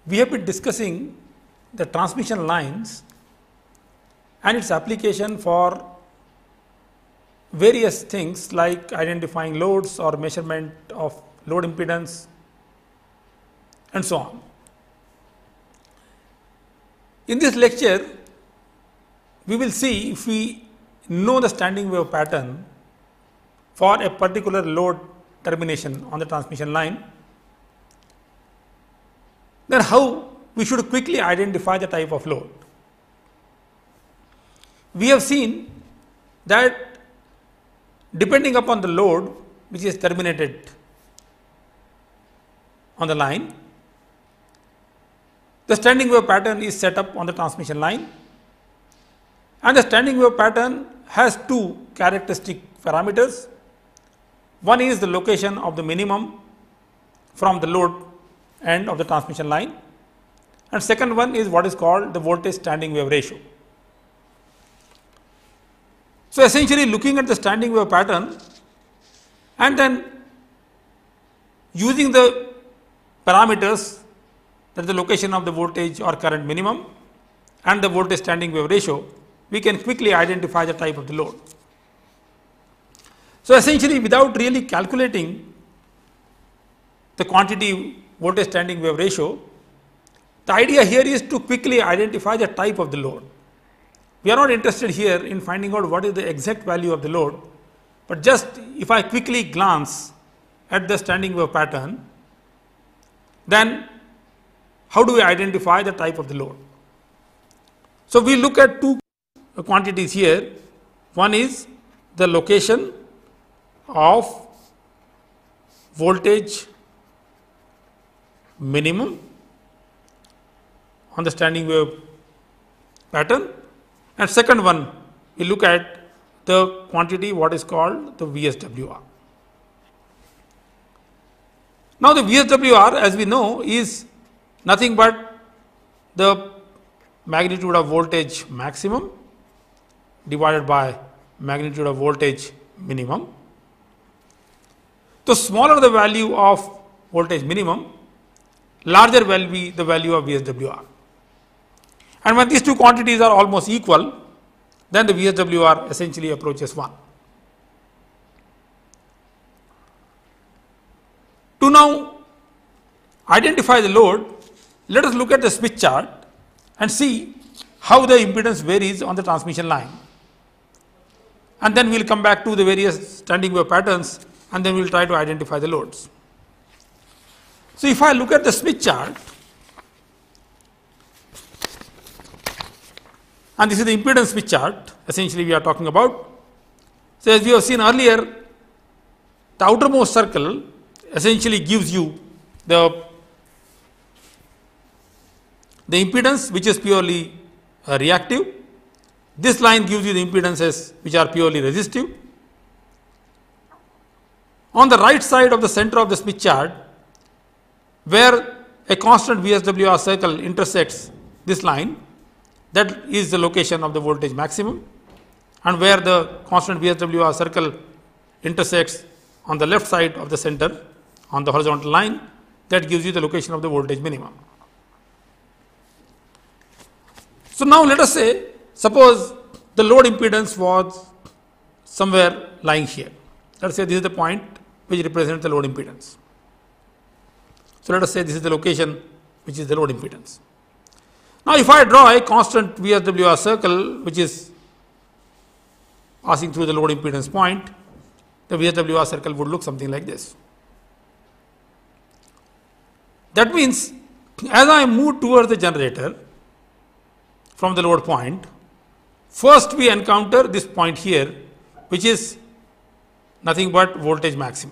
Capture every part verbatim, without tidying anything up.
we have been discussing the transmission lines and its application for various things like identifying loads or measurement of load impedance and so on. In this lecture, we will see if we know the standing wave pattern for a particular load termination on the transmission line, then how we should quickly identify the type of load. We have seen that depending upon the load which is terminated on the line, the standing wave pattern is set up on the transmission line, and the standing wave pattern has two characteristic parameters. One is the location of the minimum from the load end of the transmission line, and second one is what is called the voltage standing wave ratio. So, essentially looking at the standing wave pattern and then using the parameters, that is the location of the voltage or current minimum and the voltage standing wave ratio, we can quickly identify the type of the load. So, essentially without really calculating the quantity voltage standing wave ratio, the idea here is to quickly identify the type of the load. We are not interested here in finding out what is the exact value of the load, but just if I quickly glance at the standing wave pattern, then how do we identify the type of the load? So, we look at two quantities here. One is the location of voltage minimum on the standing wave pattern, and second one we look at the quantity what is called the V S W R. Now, the V S W R, as we know, is nothing but the magnitude of voltage maximum divided by magnitude of voltage minimum. So, smaller the value of voltage minimum, larger will be the value of V S W R. And when these two quantities are almost equal, then the V S W R essentially approaches one. To now identify the load, let us look at the Smith chart and see how the impedance varies on the transmission line. And then we will come back to the various standing wave patterns, and then we will try to identify the loads. So, if I look at the Smith chart, and this is the impedance Smith chart essentially we are talking about. So, as we have seen earlier, the outermost circle essentially gives you the, the impedance which is purely uh, reactive. This line gives you the impedances which are purely resistive. On the right side of the center of the Smith chart, where a constant V S W R circle intersects this line, that is the location of the voltage maximum, and where the constant V S W R circle intersects on the left side of the center on the horizontal line, that gives you the location of the voltage minimum. So, now let us say, suppose the load impedance was somewhere lying here. Let us say this is the point which represents the load impedance. So, let us say this is the location which is the load impedance. Now, if I draw a constant V S W R circle which is passing through the load impedance point, the V S W R circle would look something like this. That means, as I move towards the generator from the load point, first we encounter this point here, which is nothing but voltage maximum.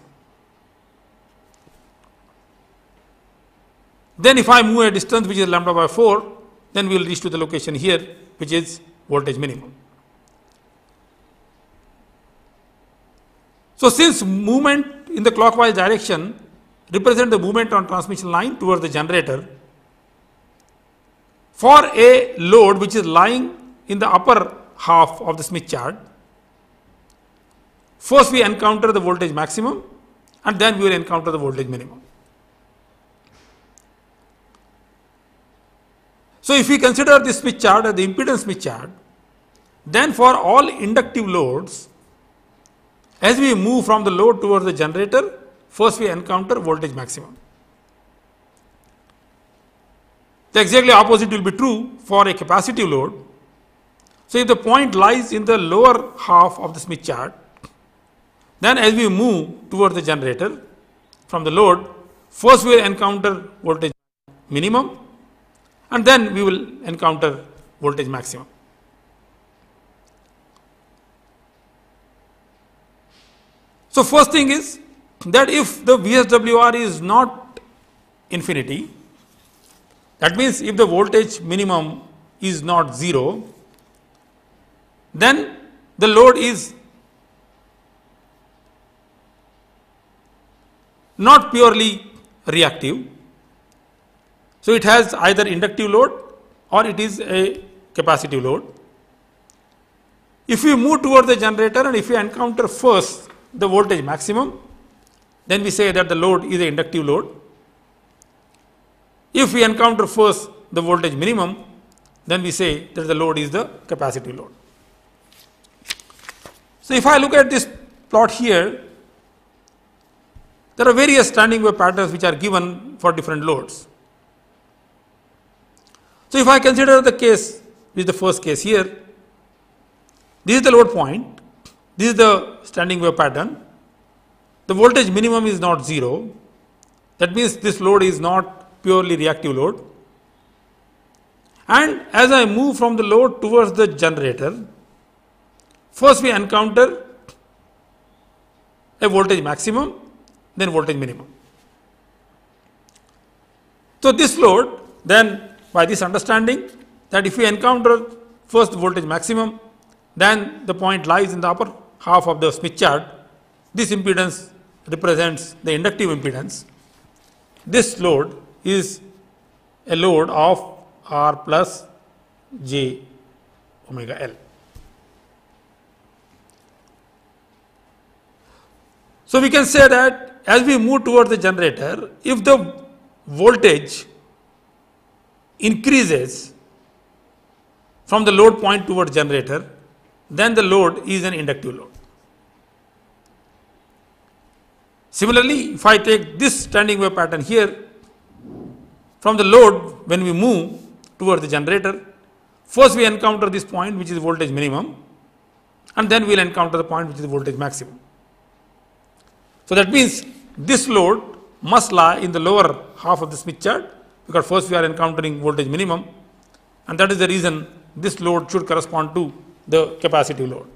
Then if I move a distance which is lambda by four, then we will reach to the location here which is voltage minimum. So, since movement in the clockwise direction represent the movement on transmission line towards the generator, for a load which is lying in the upper half of the Smith chart, first we encounter the voltage maximum and then we will encounter the voltage minimum. So if we consider this Smith chart as the impedance Smith chart, then for all inductive loads, as we move from the load towards the generator, first we encounter voltage maximum. The exactly opposite will be true for a capacitive load. So if the point lies in the lower half of the Smith chart, then as we move towards the generator from the load, first we will encounter voltage minimum and then we will encounter voltage maximum. So first thing is that if the V S W R is not infinity, that means if the voltage minimum is not zero, then the load is not purely reactive. So it has either inductive load or it is a capacitive load. If we move towards the generator and if we encounter first the voltage maximum, then we say that the load is an inductive load. If we encounter first the voltage minimum, then we say that the load is the capacitive load. So if I look at this plot here, there are various standing wave patterns which are given for different loads. So if I consider the case, this is the first case here, this is the load point, this is the standing wave pattern, the voltage minimum is not zero, that means this load is not purely reactive load, and as I move from the load towards the generator, first we encounter a voltage maximum, then voltage minimum. So this load, then by this understanding that if we encounter first voltage maximum, then the point lies in the upper half of the Smith chart. This impedance represents the inductive impedance. This load is a load of R plus J omega L. So we can say that as we move towards the generator, if the voltage increases from the load point towards generator, then the load is an inductive load. Similarly, if I take this standing wave pattern here, from the load when we move towards the generator, first we encounter this point which is voltage minimum, and then we will encounter the point which is voltage maximum. So that means this load must lie in the lower half of the Smith chart, because first we are encountering voltage minimum, and that is the reason this load should correspond to the capacitive load.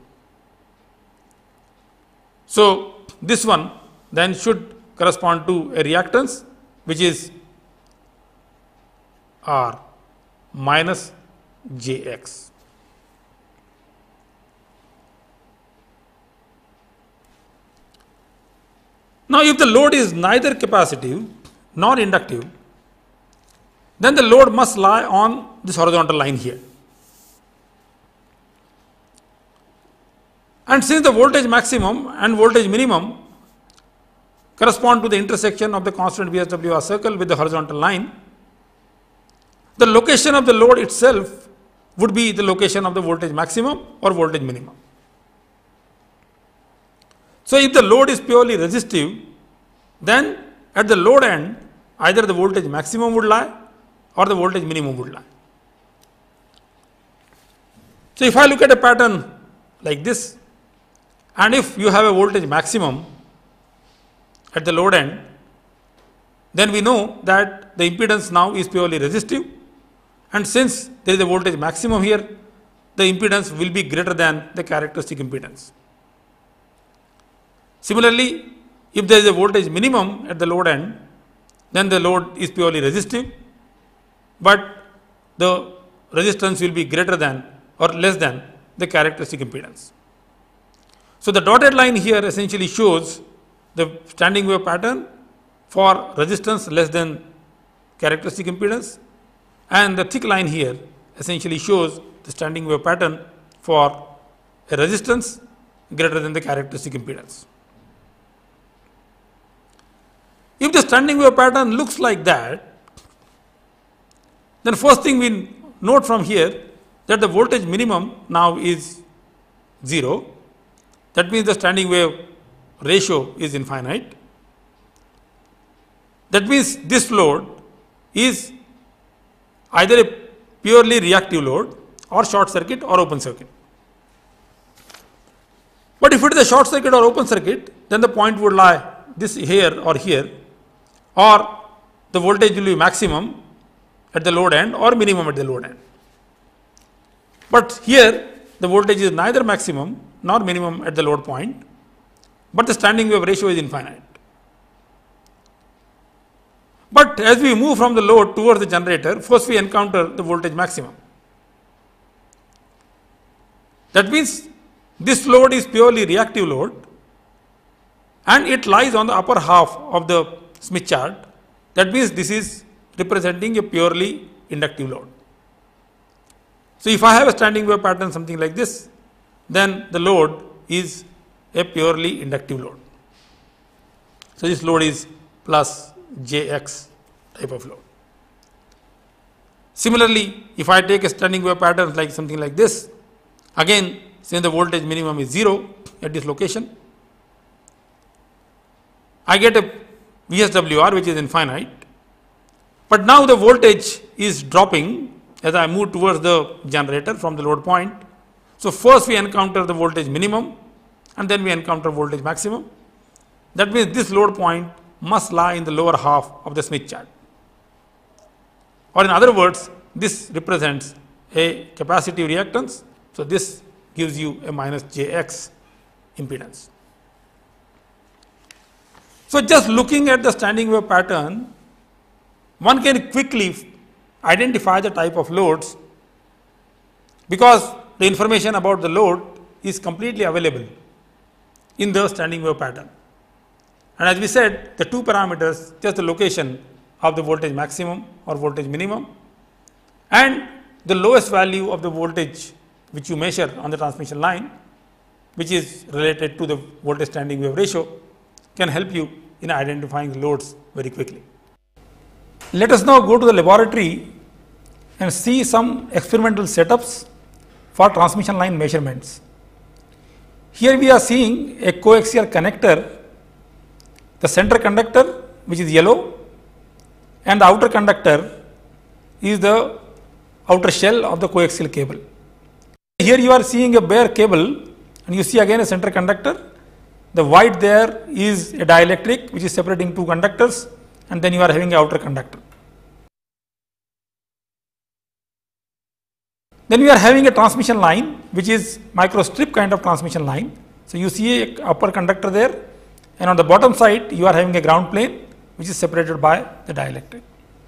So this one then should correspond to a reactance which is R minus J X. Now if the load is neither capacitive nor inductive, then the load must lie on this horizontal line here. And since the voltage maximum and voltage minimum correspond to the intersection of the constant V S W R circle with the horizontal line, the location of the load itself would be the location of the voltage maximum or voltage minimum. So if the load is purely resistive, then at the load end either the voltage maximum would lie or the voltage minimum would lie. So if I look at a pattern like this, and if you have a voltage maximum at the load end, then we know that the impedance now is purely resistive, and since there is a voltage maximum here, the impedance will be greater than the characteristic impedance. Similarly, if there is a voltage minimum at the load end, then the load is purely resistive, but the resistance will be greater than or less than the characteristic impedance. So the dotted line here essentially shows the standing wave pattern for resistance less than characteristic impedance, and the thick line here essentially shows the standing wave pattern for a resistance greater than the characteristic impedance. If the standing wave pattern looks like that, then first thing we note from here that the voltage minimum now is zero. That means the standing wave ratio is infinite. That means this load is either a purely reactive load or short circuit or open circuit. But if it is a short circuit or open circuit, then the point would lie this here or here, or the voltage will be maximum at the load end or minimum at the load end. But here the voltage is neither maximum nor minimum at the load point, but the standing wave ratio is infinite. But as we move from the load towards the generator, first we encounter the voltage maximum. That means this load is purely reactive load and it lies on the upper half of the Smith chart. That means this is representing a purely inductive load. So if I have a standing wave pattern something like this, then the load is a purely inductive load. So this load is plus J X type of load. Similarly, if I take a standing wave pattern like something like this, again since the voltage minimum is zero at this location, I get a V S W R which is infinite, but now the voltage is dropping as I move towards the generator from the load point. So first we encounter the voltage minimum and then we encounter voltage maximum. That means this load point must lie in the lower half of the Smith chart, or in other words, this represents a capacitive reactance. So this gives you a minus J X impedance. So just looking at the standing wave pattern, one can quickly identify the type of loads because the information about the load is completely available in the standing wave pattern. And as we said, the two parameters, just the location of the voltage maximum or voltage minimum and the lowest value of the voltage which you measure on the transmission line, which is related to the voltage standing wave ratio, can help you in identifying the loads very quickly. Let us now go to the laboratory and see some experimental setups for transmission line measurements. Here we are seeing a coaxial connector, the center conductor which is yellow and the outer conductor is the outer shell of the coaxial cable. Here you are seeing a bare cable and you see again a center conductor. The white there is a dielectric which is separating two conductors, and then you are having an outer conductor. Then we are having a transmission line which is microstrip kind of transmission line. So you see a upper conductor there, and on the bottom side you are having a ground plane which is separated by the dielectric.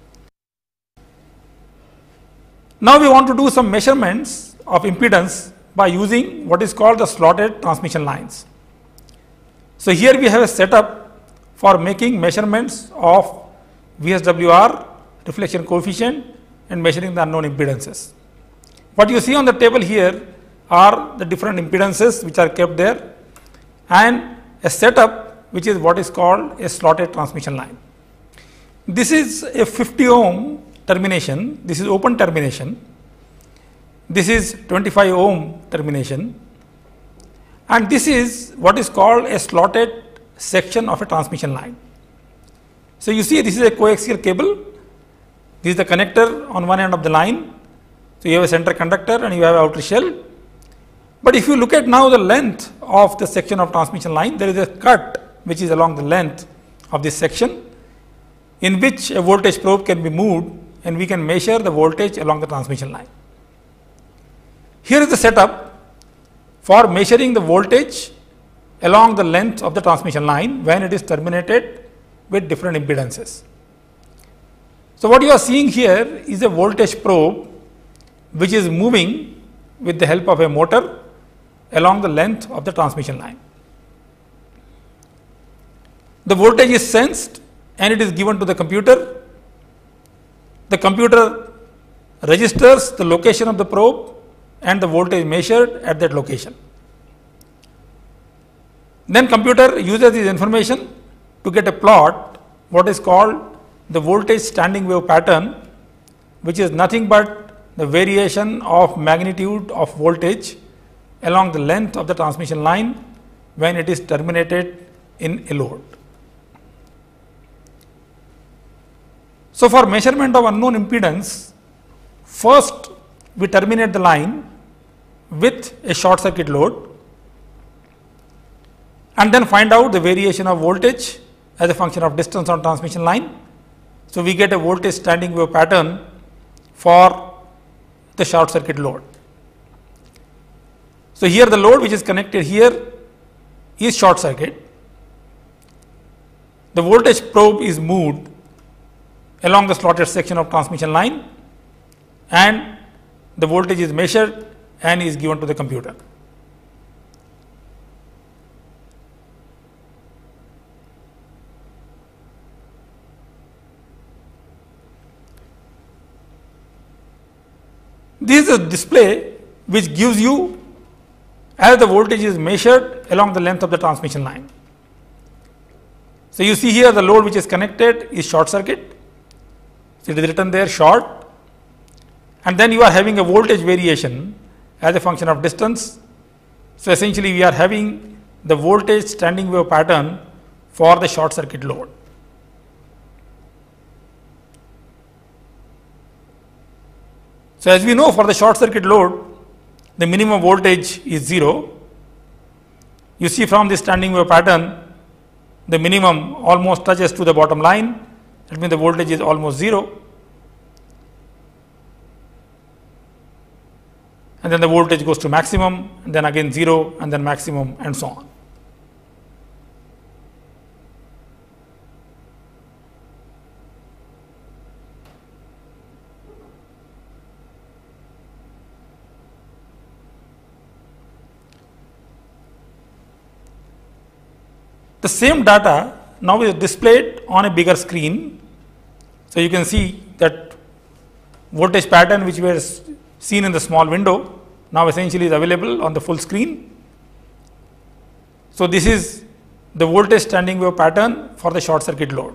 Now we want to do some measurements of impedance by using what is called the slotted transmission lines. So here we have a setup for making measurements of V S W R, reflection coefficient, and measuring the unknown impedances. What you see on the table here are the different impedances which are kept there and a setup which is what is called a slotted transmission line. This is a fifty ohm termination, this is open termination, this is twenty-five ohm termination, and this is what is called a slotted section of a transmission line. So you see this is a coaxial cable, this is the connector on one end of the line, so you have a center conductor and you have an outer shell. But if you look at now the length of the section of transmission line, there is a cut which is along the length of this section in which a voltage probe can be moved and we can measure the voltage along the transmission line. Here is the setup for measuring the voltage along the length of the transmission line when it is terminated with different impedances. So what you are seeing here is a voltage probe which is moving with the help of a motor along the length of the transmission line. The voltage is sensed and it is given to the computer. The computer registers the location of the probe and the voltage measured at that location. Then computer uses this information to get a plot, what is called the voltage standing wave pattern, which is nothing but the variation of magnitude of voltage along the length of the transmission line when it is terminated in a load. So, for measurement of unknown impedance, first we terminate the line with a short circuit load and then find out the variation of voltage as a function of distance on transmission line. So, we get a voltage standing wave pattern for the short circuit load. So, here the load which is connected here is short circuit. The voltage probe is moved along the slotted section of transmission line and the voltage is measured and is given to the computer. This is a display which gives you as the voltage is measured along the length of the transmission line. So, you see here the load which is connected is short circuit. So, it is written there short, and then you are having a voltage variation as a function of distance. So, essentially we are having the voltage standing wave pattern for the short circuit load. So, as we know, for the short circuit load the minimum voltage is zero. You see from the standing wave pattern the minimum almost touches to the bottom line, that means the voltage is almost zero, and then the voltage goes to maximum and then again zero and then maximum and so on. The same data now is displayed on a bigger screen. So, you can see that voltage pattern which was seen in the small window now essentially is available on the full screen. So, this is the voltage standing wave pattern for the short circuit load.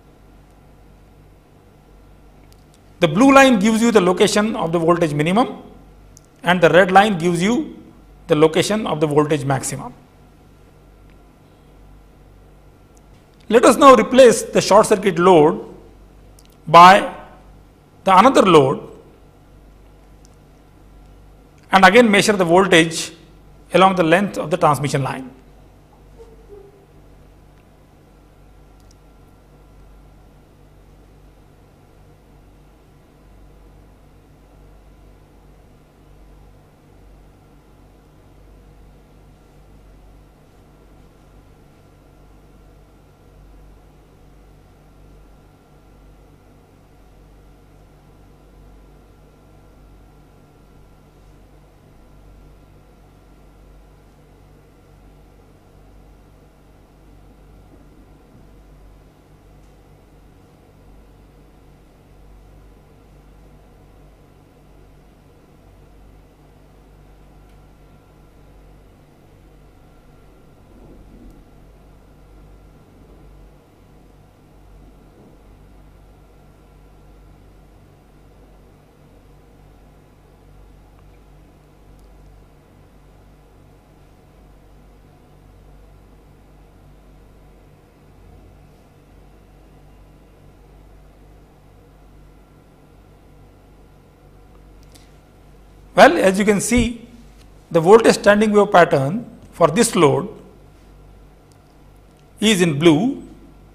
The blue line gives you the location of the voltage minimum and the red line gives you the location of the voltage maximum. Let us now replace the short circuit load by the another load and again measure the voltage along the length of the transmission line. Well, as you can see, the voltage standing wave pattern for this load is in blue.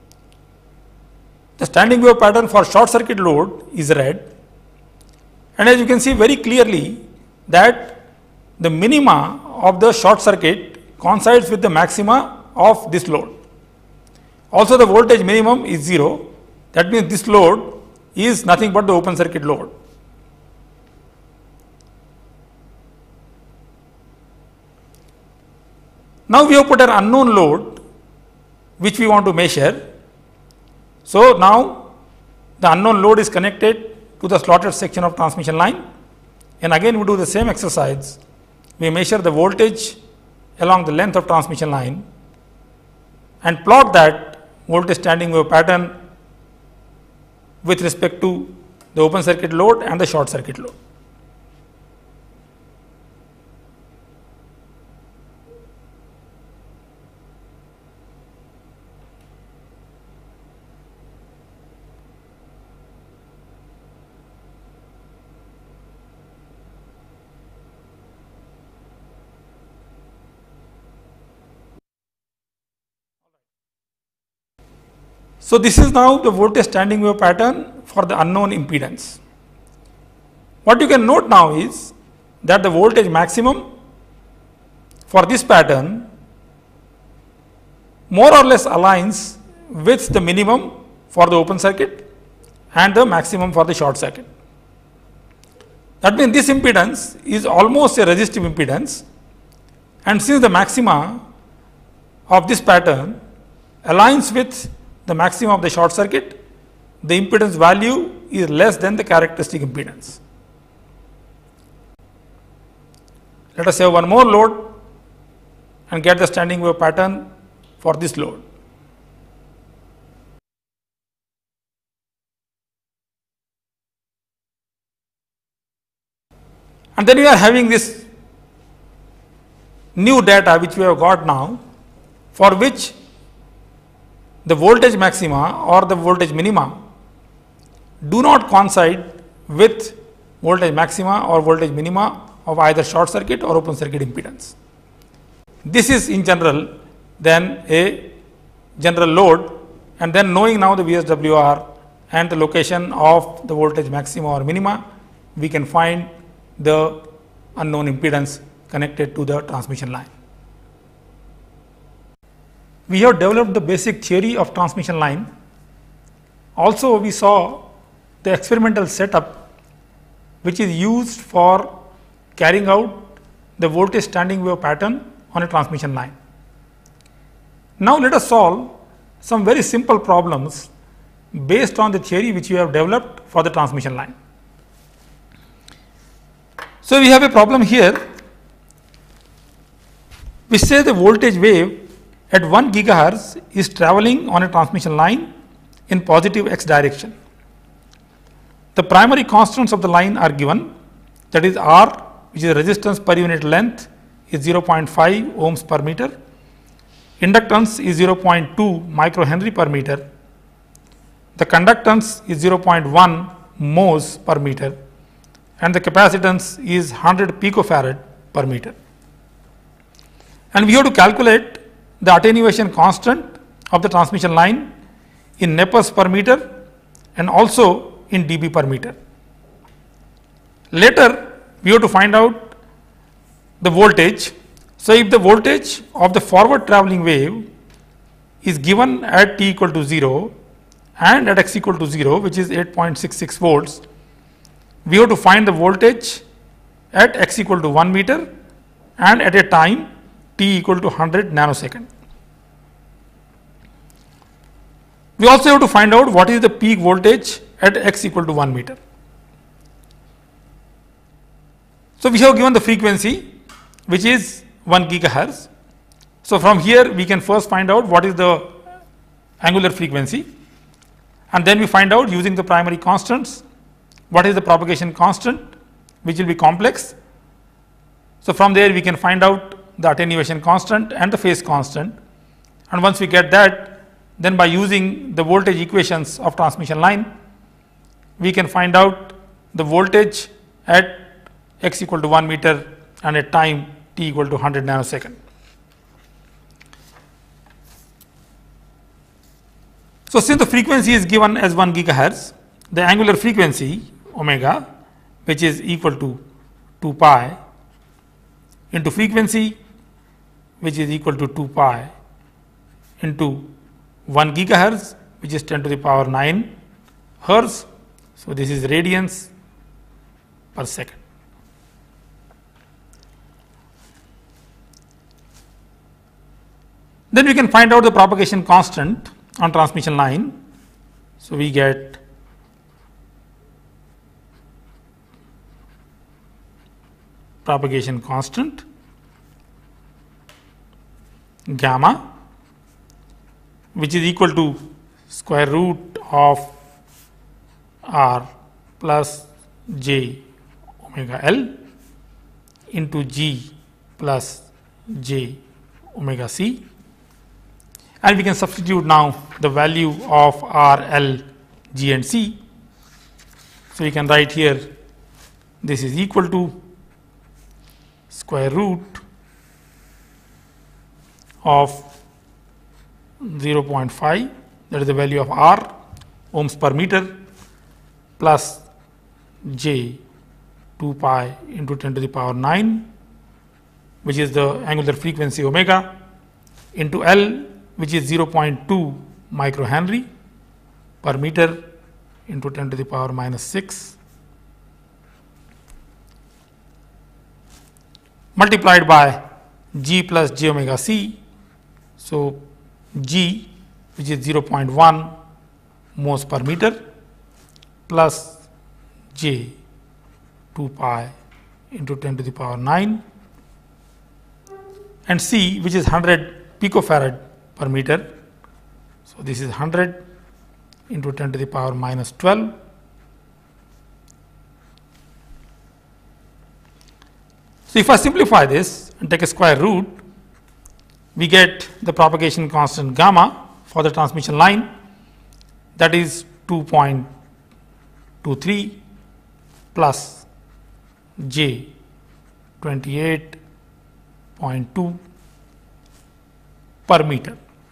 The standing wave pattern for short circuit load is red, and as you can see very clearly that the minima of the short circuit coincides with the maxima of this load. Also, the voltage minimum is zero, that means this load is nothing but the open circuit load. Now, we have put an unknown load which we want to measure. So, now the unknown load is connected to the slotted section of transmission line, and again we do the same exercise. We measure the voltage along the length of transmission line and plot that voltage standing wave pattern with respect to the open circuit load and the short circuit load. So, this is now the voltage standing wave pattern for the unknown impedance. What you can note now is that the voltage maximum for this pattern more or less aligns with the minimum for the open circuit and the maximum for the short circuit. That means this impedance is almost a resistive impedance, and since the maxima of this pattern aligns with the maximum of the short circuit, the impedance value is less than the characteristic impedance. Let us have one more load and get the standing wave pattern for this load. And then we are having this new data which we have got now, for which the voltage maxima or the voltage minima do not coincide with voltage maxima or voltage minima of either short circuit or open circuit impedance. This is in general then a general load, and then knowing now the V S W R and the location of the voltage maxima or minima, we can find the unknown impedance connected to the transmission line. We have developed the basic theory of transmission line. Also, we saw the experimental setup which is used for carrying out the voltage standing wave pattern on a transmission line. Now, let us solve some very simple problems based on the theory which we have developed for the transmission line. So, we have a problem here which says the voltage wave at one gigahertz is travelling on a transmission line in positive x direction. The primary constants of the line are given, that is R, which is resistance per unit length, is zero point five ohms per meter, inductance is zero point two microhenry per meter, the conductance is zero point one mhos per meter, and the capacitance is one hundred picofarad per meter. And we have to calculate the attenuation constant of the transmission line in Nepers per meter and also in dB per meter. Later, we have to find out the voltage. So, if the voltage of the forward travelling wave is given at t equal to zero and at x equal to zero, which is eight point six six volts, we have to find the voltage at x equal to one meter and at a time t equal to one hundred nanosecond. We also have to find out what is the peak voltage at x equal to one meter. So, we have given the frequency which is one gigahertz. So, from here we can first find out what is the angular frequency, and then we find out using the primary constants what is the propagation constant, which will be complex. So, from there we can find out the attenuation constant and the phase constant, and once we get that, then by using the voltage equations of transmission line, we can find out the voltage at x equal to one meter and at time t equal to one hundred nanosecond. So, since the frequency is given as one gigahertz, the angular frequency omega, which is equal to two pi into frequency, which is equal to two pi into one gigahertz, which is ten to the power nine hertz. So, this is radians per second. Then we can find out the propagation constant on transmission line. So, we get propagation constant gamma, which is equal to square root of r plus j omega L into g plus j omega c, and we can substitute now the value of r, L, g and c. So, we can write here this is equal to square root of zero point five that is the value of R, ohms per meter, plus J two pi into ten to the power nine, which is the angular frequency omega, into L, which is zero point two microhenry per meter into ten to the power minus six, multiplied by G plus j omega c. So G, which is zero point one moles per meter, plus J two pi into ten to the power nine, and C, which is one hundred picofarad per meter. So this is one hundred into ten to the power minus twelve. So if I simplify this and take a square root, we get the propagation constant gamma for the transmission line, that is two point two three plus J twenty-eight point two per meter.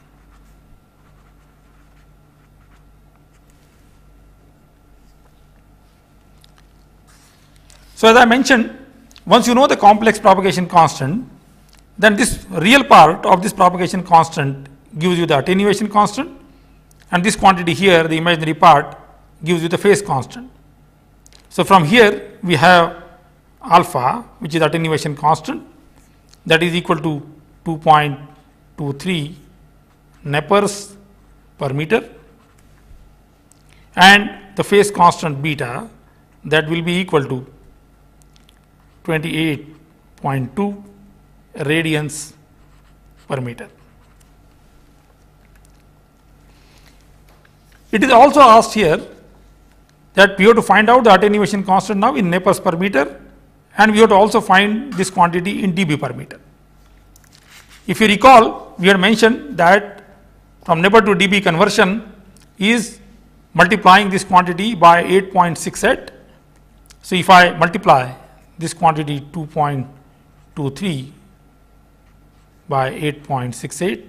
So as I mentioned, once you know the complex propagation constant, then this real part of this propagation constant gives you the attenuation constant, and this quantity here, the imaginary part, gives you the phase constant. So from here we have alpha, which is attenuation constant, that is equal to two point two three Nepers per meter, and the phase constant beta, that will be equal to twenty-eight point two radians per meter. It is also asked here that we have to find out the attenuation constant now in Nepers per meter, and we have to also find this quantity in dB per meter. If you recall, we had mentioned that from Neper to dB conversion is multiplying this quantity by eight point six eight. So if I multiply this quantity two point two three by eight point six eight,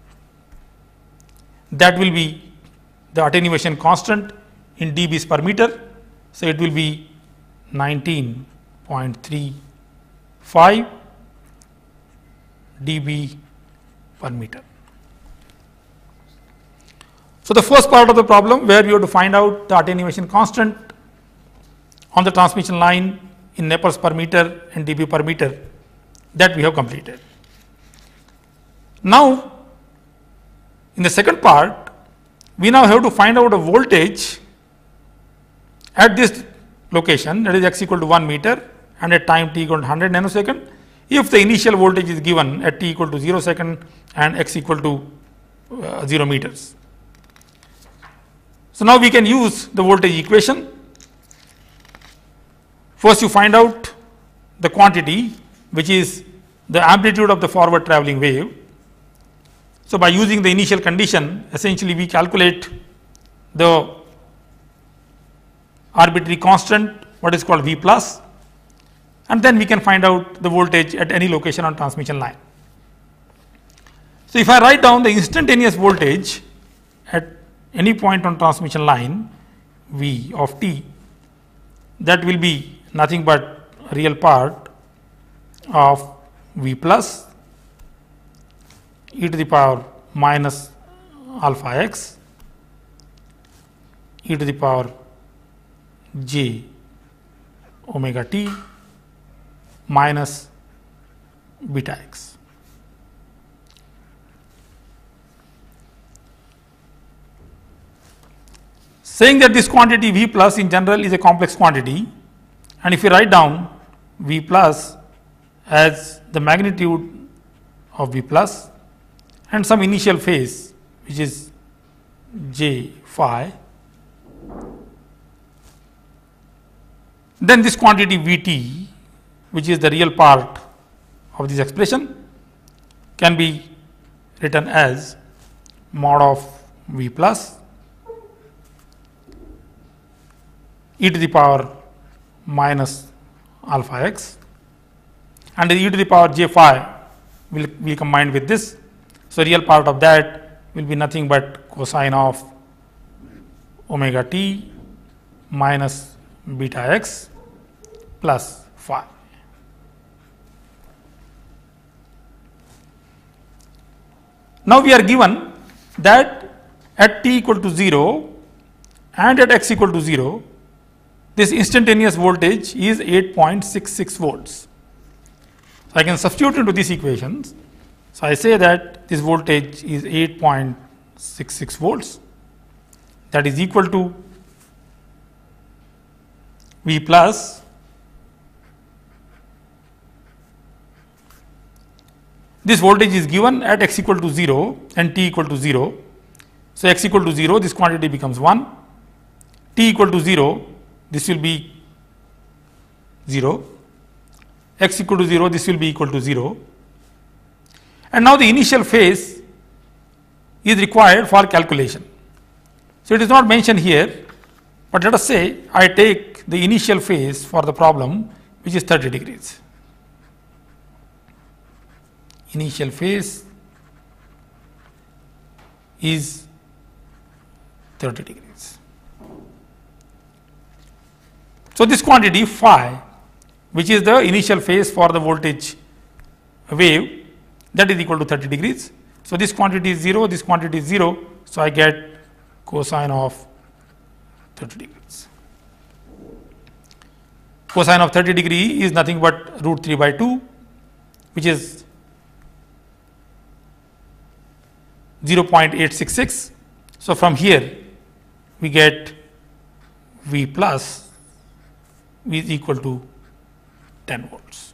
that will be the attenuation constant in dBs per meter. So it will be nineteen point three five dB per meter. So the first part of the problem, where we have to find out the attenuation constant on the transmission line in Nepers per meter and dB per meter, that we have completed. Now in the second part, we now have to find out a voltage at this location, that is x equal to one meter and at time t equal to one hundred nanosecond, if the initial voltage is given at t equal to zero second and x equal to uh, zero meters. So now we can use the voltage equation. First you find out the quantity, which is the amplitude of the forward travelling wave. So by using the initial condition, essentially we calculate the arbitrary constant, what is called V plus, and then we can find out the voltage at any location on transmission line. So if I write down the instantaneous voltage at any point on transmission line, V of t, that will be nothing but real part of V plus e to the power minus alpha x e to the power j omega t minus beta x. Saying that this quantity V plus in general is a complex quantity, and if you write down V plus as the magnitude of V plus and some initial phase, which is j phi, then this quantity Vt, which is the real part of this expression, can be written as mod of V plus e to the power minus alpha x, and the e to the power j phi will be combined with this. So real part of that will be nothing but cosine of omega t minus beta x plus phi. Now we are given that at t equal to zero and at x equal to zero, this instantaneous voltage is eight point six six volts. So I can substitute into these equations. So I say that this voltage is eight point six six volts, that is equal to V plus this voltage is given at x equal to zero and t equal to zero. So x equal to zero, this quantity becomes one, t equal to zero, this will be zero, x equal to zero, this will be equal to zero. And now the initial phase is required for calculation. So it is not mentioned here, but let us say I take the initial phase for the problem, which is thirty degrees. Initial phase is thirty degrees. So this quantity phi, which is the initial phase for the voltage wave, that is equal to thirty degrees. So this quantity is zero, this quantity is zero, so I get cosine of thirty degrees. Cosine of thirty degree is nothing but root three by two, which is zero point eight six six. So from here we get V plus V is equal to ten volts.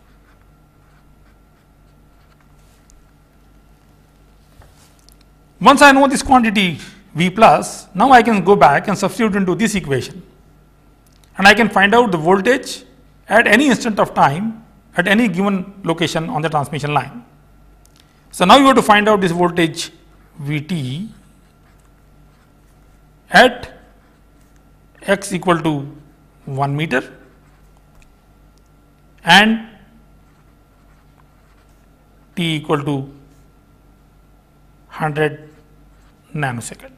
Once I know this quantity V plus, now I can go back and substitute into this equation, and I can find out the voltage at any instant of time at any given location on the transmission line. So now you have to find out this voltage V T at x equal to one meter and t equal to one hundred nanosecond.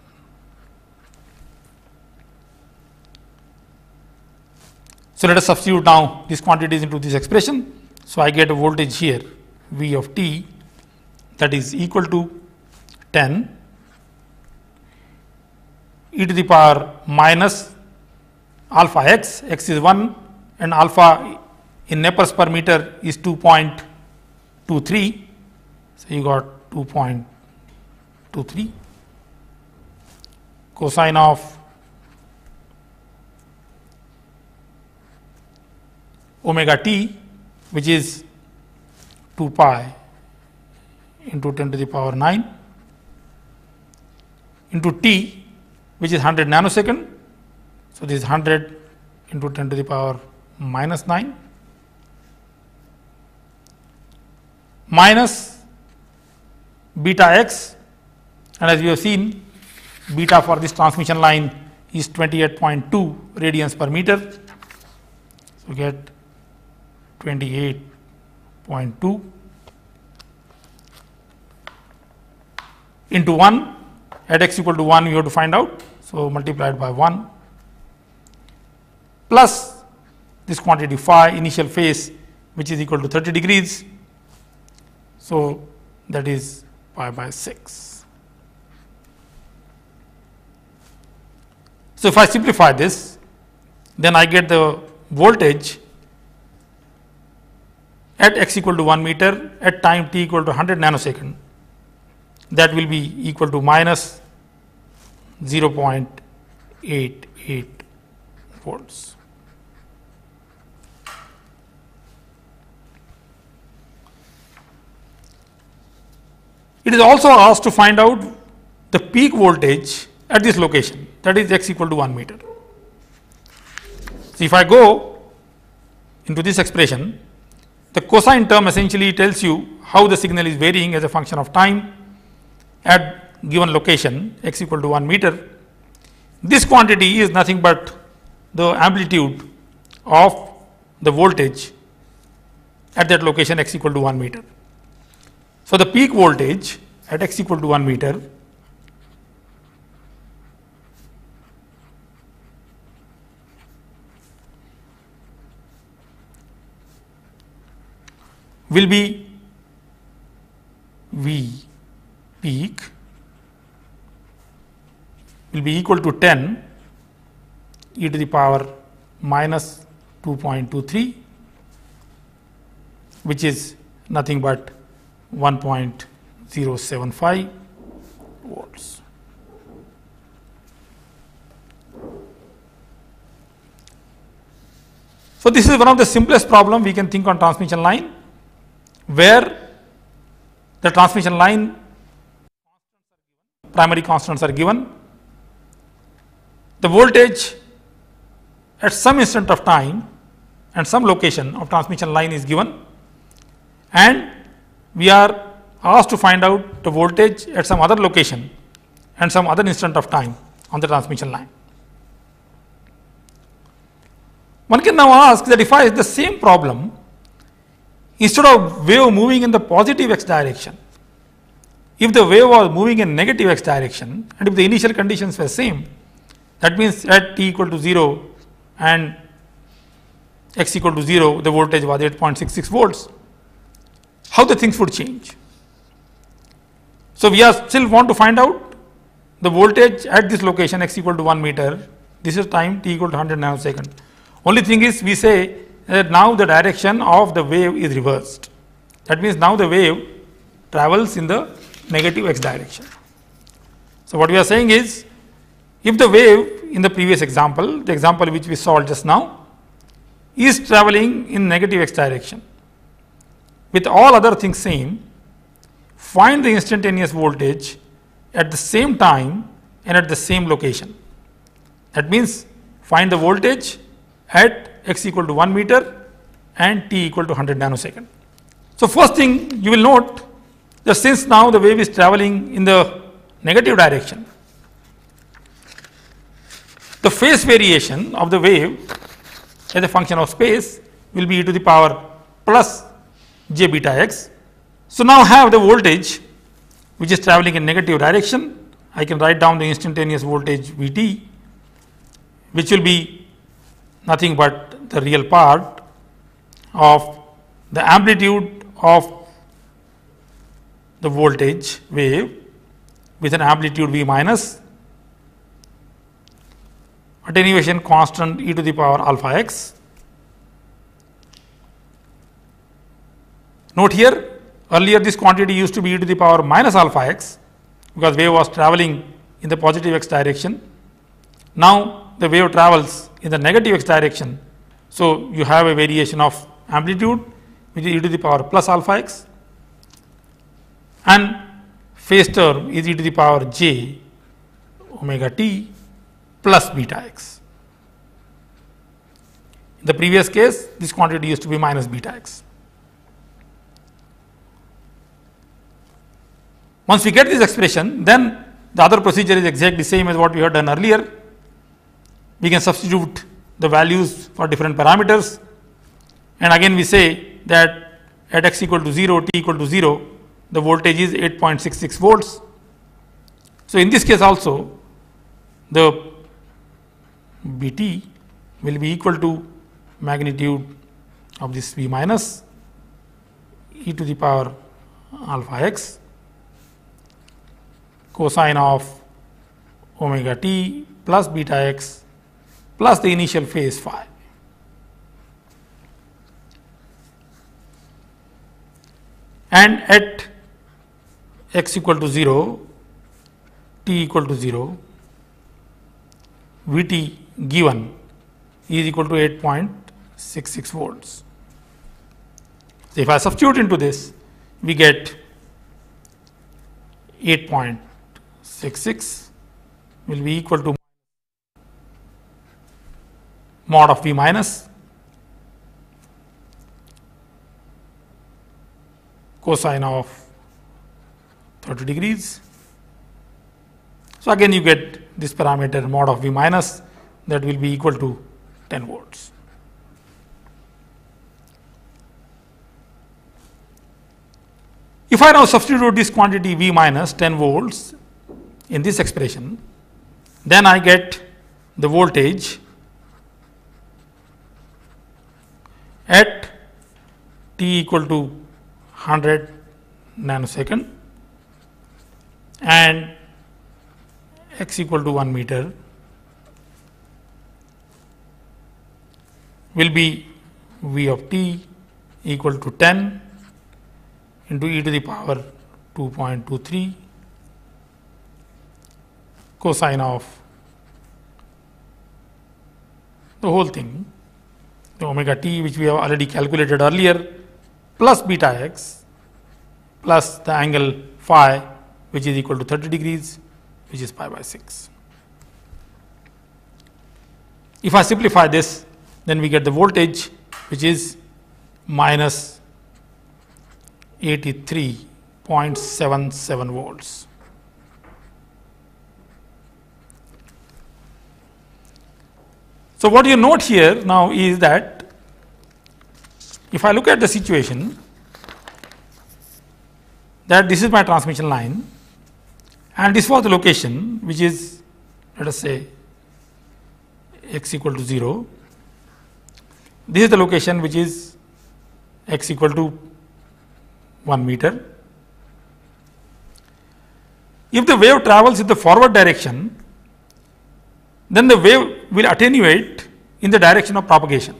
So let us substitute now these quantities into this expression. So I get a voltage here V of t, that is equal to ten e to the power minus alpha x, x is one and alpha in Nepers per meter is two point two three. So you got two point two three cosine of omega t, which is two pi into ten to the power nine into t, which is one hundred nanosecond. So this is one hundred into ten to the power minus nine minus beta x, and as we have seen, beta for this transmission line is twenty-eight point two radians per meter. So get twenty-eight point two into one, at x equal to one you have to find out, so multiplied by one plus this quantity phi initial phase, which is equal to thirty degrees. So that is pi by six. So if I simplify this, then I get the voltage at x equal to one meter at time t equal to one hundred nanosecond, that will be equal to minus zero point eight eight volts. It is also asked to find out the peak voltage at this location, that is x equal to one meter. So if I go into this expression, the cosine term essentially tells you how the signal is varying as a function of time at given location x equal to one meter. This quantity is nothing but the amplitude of the voltage at that location x equal to one meter. So the peak voltage at x equal to one meter will be V peak will be equal to ten e to the power minus two point two three, which is nothing but one point zero seven five volts. So, this is one of the simplest problem we can think on transmission line, where the transmission line primary constants are given, the voltage at some instant of time and some location of transmission line is given, and we are asked to find out the voltage at some other location and some other instant of time on the transmission line. One can now ask that if I have the same problem, instead of wave moving in the positive x direction, if the wave was moving in negative x direction and if the initial conditions were same, that means at t equal to zero and x equal to zero, the voltage was eight point six six volts, how the things would change. So, we are still want to find out the voltage at this location x equal to one meter, this is time t equal to one hundred nanosecond. Only thing is, we say that now the direction of the wave is reversed. That means now the wave travels in the negative x direction. So, what we are saying is, if the wave in the previous example, the example which we solved just now, is traveling in negative x direction, with all other things same, find the instantaneous voltage at the same time and at the same location. That means, find the voltage at x equal to one meter and t equal to one hundred nanosecond. So, first thing you will note that since now the wave is traveling in the negative direction, the phase variation of the wave as a function of space will be e to the power plus j beta x. So, now have the voltage which is traveling in negative direction. I can write down the instantaneous voltage V T, which will be nothing but the real part of the amplitude of the voltage wave with an amplitude V minus attenuation constant e to the power alpha x. Note here, earlier this quantity used to be e to the power minus alpha x, because wave was traveling in the positive x direction. Now, the wave travels in the negative x direction. So, you have a variation of amplitude which is e to the power plus alpha x, and phase term is e to the power j omega t plus beta x. In the previous case, this quantity used to be minus beta x. Once we get this expression, then the other procedure is exactly same as what we had done earlier. We can substitute the values for different parameters, and again we say that at x equal to zero, t equal to zero, the voltage is eight point six six volts. So, in this case also the B T will be equal to magnitude of this V minus e to the power alpha x cosine of omega t plus beta x plus the initial phase phi. And at x equal to zero, t equal to zero, V T given is equal to eight point six six volts. So, if I substitute into this, we get eight point six six will be equal to mod of V minus cosine of thirty degrees. So, again you get this parameter mod of V minus, that will be equal to ten volts. If I now substitute this quantity V minus ten volts in this expression, then I get the voltage at t equal to hundred nanosecond, and x equal to one meter will be v of t equal to ten into e to the power two point two three cosine of the whole thing, the omega t, which we have already calculated earlier, plus beta x plus the angle phi, which is equal to thirty degrees, which is pi by six. If I simplify this, then we get the voltage, which is minus eighty-three point seven seven volts. So what you note here now is that if I look at the situation, that this is my transmission line and this was the location, which is, let us say, x equal to zero. This is the location which is x equal to one meter. If the wave travels in the forward direction, then the wave will attenuate in the direction of propagation.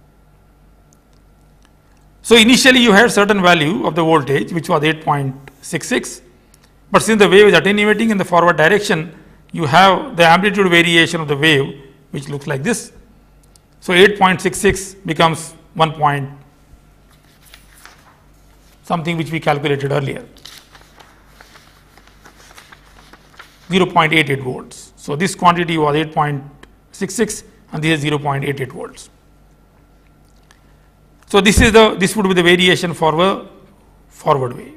So initially you had certain value of the voltage, which was eight point six six, but since the wave is attenuating in the forward direction, you have the amplitude variation of the wave, which looks like this. So eight point six six becomes one point something, which we calculated earlier, zero point eight eight volts. So this quantity was eight point six six and this is zero point eight eight volts. So this is the this would be the variation for the forward wave.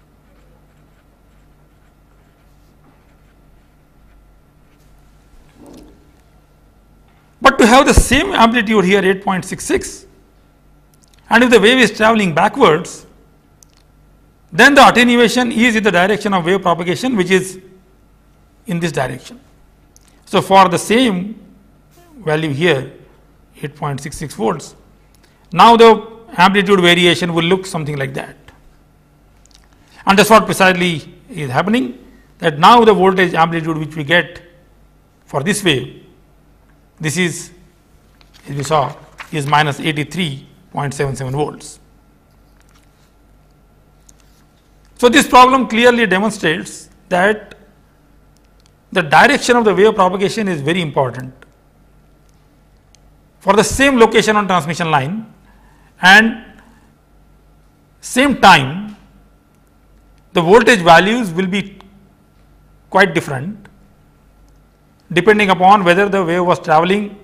But to have the same amplitude here, eight point six six, and if the wave is traveling backwards, then the attenuation is in the direction of wave propagation, which is in this direction. So for the same value here, eight point six six volts, now the amplitude variation will look something like that. And that's what precisely is happening, that now the voltage amplitude which we get for this wave, this is, as we saw, is minus eighty-three point seven seven volts. So this problem clearly demonstrates that the direction of the wave propagation is very important. For the same location on transmission line and same time, the voltage values will be quite different depending upon whether the wave was traveling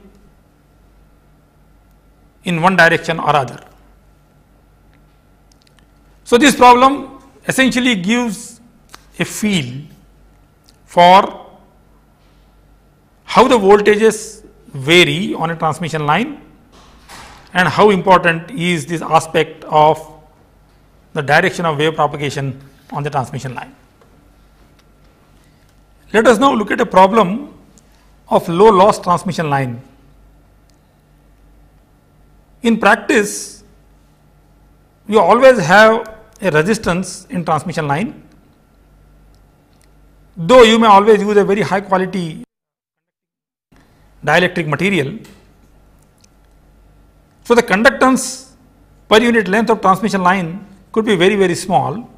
in one direction or other. So this problem essentially gives a feel for how the voltages vary on a transmission line and how important is this aspect of the direction of wave propagation on the transmission line. Let us now look at a problem of low loss transmission line. In practice, we always have a resistance in transmission line, though you may always use a very high quality dielectric material. So the conductance per unit length of transmission line could be very very small,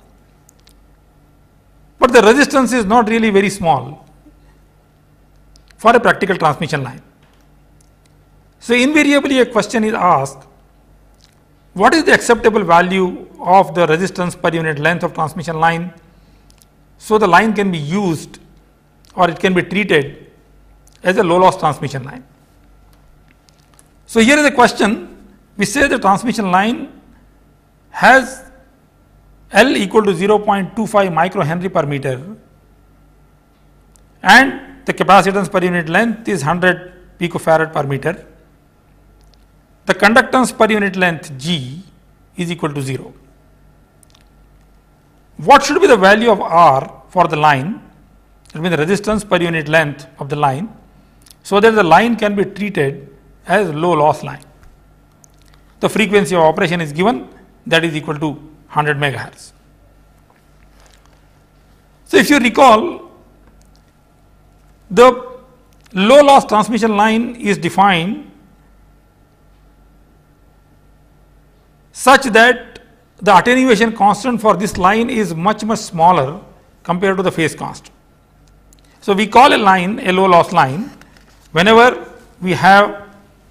but the resistance is not really very small for a practical transmission line. So invariably a question is asked, what is the acceptable value of the resistance per unit length of transmission line, so the line can be used or it can be treated as a low loss transmission line. So here is a question. We say the transmission line has L equal to zero point two five microhenry per meter and the capacitance per unit length is one hundred picofarad per meter. The conductance per unit length G is equal to zero. What should be the value of R for the line, that means the resistance per unit length of the line, so that the line can be treated as low loss line? The frequency of operation is given, that is equal to one hundred megahertz. So if you recall, the low loss transmission line is defined such that the attenuation constant for this line is much much smaller compared to the phase constant. So we call a line a low loss line whenever we have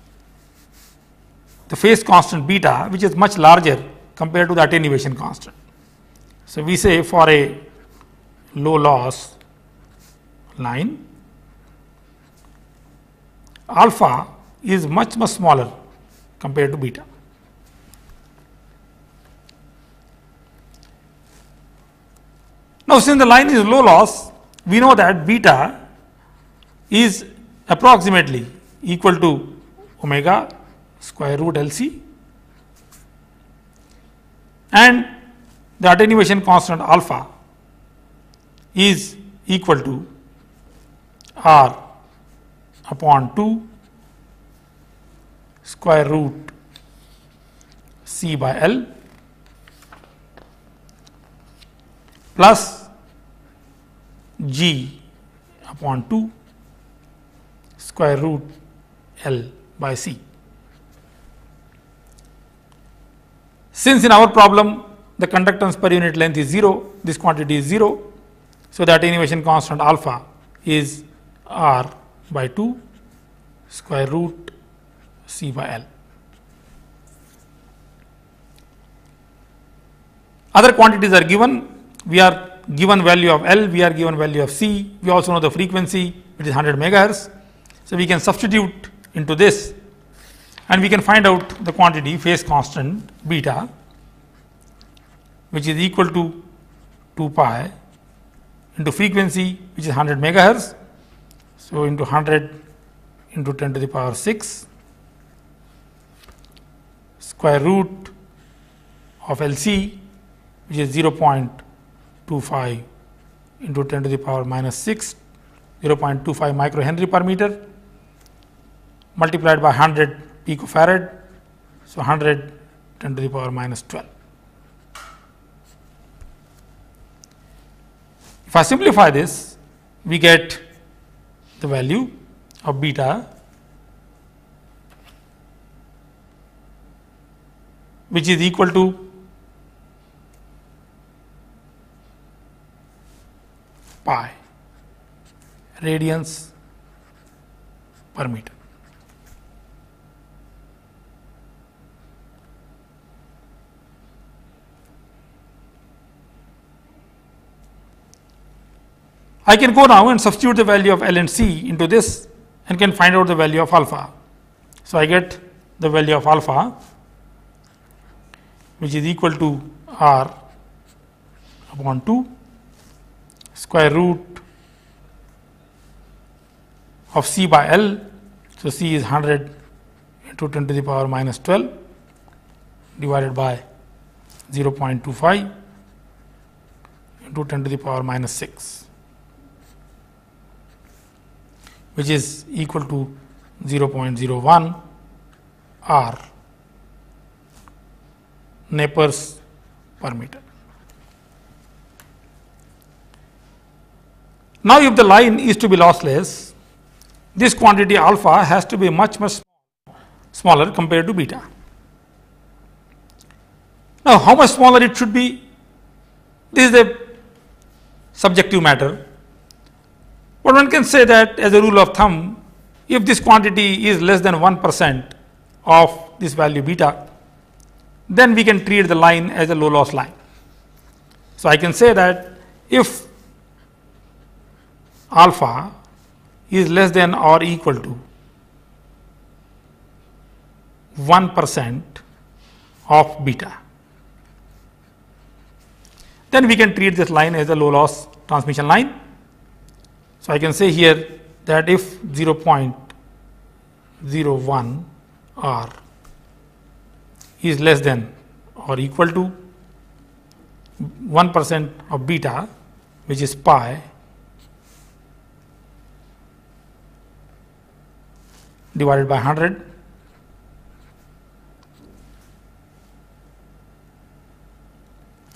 the phase constant beta, which is much larger compared to the attenuation constant. So we say for a low loss line, alpha is much much smaller compared to beta. Now since the line is low loss, we know that beta is approximately equal to omega square root L C, and the attenuation constant alpha is equal to R upon two square root C by L plus G upon two square root L by C. Since in our problem the conductance per unit length is zero, this quantity is zero, so the attenuation constant alpha is R by two square root C by L. Other quantities are given. We are given value of L, we are given value of C, we also know the frequency, which is one hundred megahertz. So we can substitute into this and we can find out the quantity phase constant beta, which is equal to two pi into frequency, which is one hundred megahertz. So into one hundred into ten to the power six square root of L C, which is zero point two five into ten to the power minus six, zero point two five microhenry per meter, multiplied by one hundred picofarad, so one hundred ten to the power minus twelve. If I simplify this, we get the value of beta, which is equal to pi radians per meter. I can go now and substitute the value of L and C into this and can find out the value of alpha. So I get the value of alpha, which is equal to R upon two square root of C by L. So C is one hundred into ten to the power minus twelve divided by zero point two five into ten to the power minus six, which is equal to zero point zero one R Nepers per meter. Now if the line is to be lossless, this quantity alpha has to be much much smaller compared to beta. Now how much smaller it should be? This is a subjective matter, but one can say that as a rule of thumb, if this quantity is less than one percent of this value beta, then we can treat the line as a low loss line. So I can say that if alpha is less than or equal to one percent of beta, then we can treat this line as a low loss transmission line. So I can say here that if zero point zero one R is less than or equal to one percent of beta, which is pi divided by one hundred,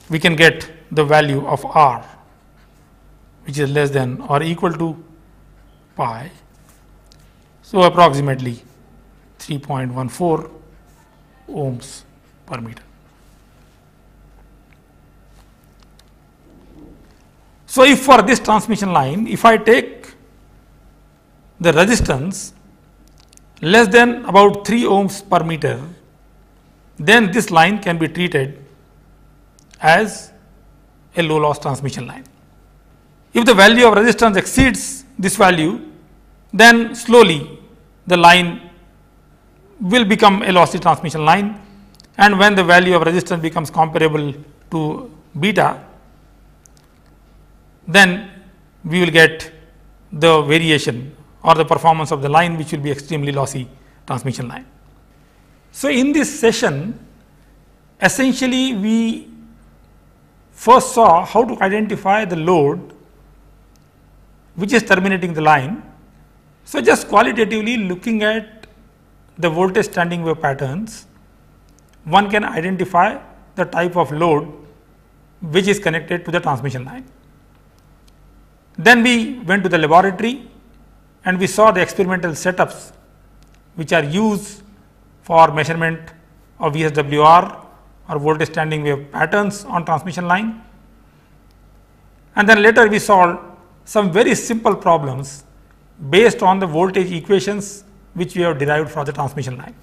we can get the value of R, which is less than or equal to pi. So, approximately three point one four ohms per meter. So, if for this transmission line, if I take the resistance less than about three ohms per meter, then this line can be treated as a low loss transmission line. If the value of resistance exceeds this value, then slowly the line will become a lossy transmission line, and when the value of resistance becomes comparable to beta, then we will get the variation or the performance of the line, which will be extremely lossy transmission line. So, in this session, essentially we first saw how to identify the load which is terminating the line. So, just qualitatively looking at the voltage standing wave patterns, one can identify the type of load which is connected to the transmission line. Then we went to the laboratory and we saw the experimental setups which are used for measurement of V S W R or voltage standing wave patterns on transmission line. And then later we solved some very simple problems based on the voltage equations which we have derived for the transmission line.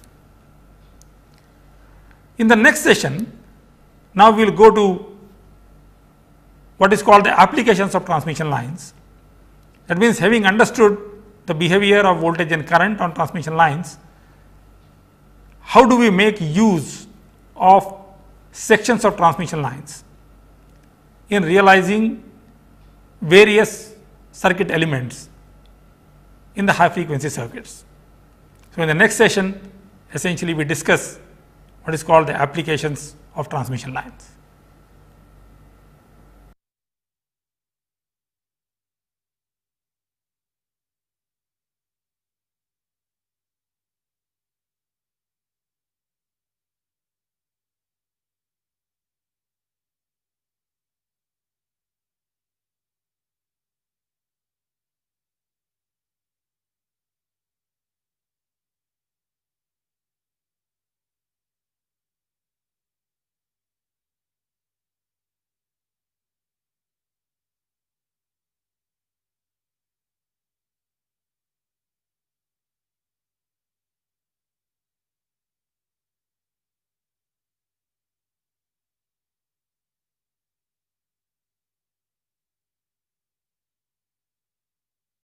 In the next session, now we will go to what is called the applications of transmission lines. That means, having understood the behavior of voltage and current on transmission lines, how do we make use of sections of transmission lines in realizing various circuit elements in the high frequency circuits. So, in the next session, essentially we discuss what is called the applications of transmission lines.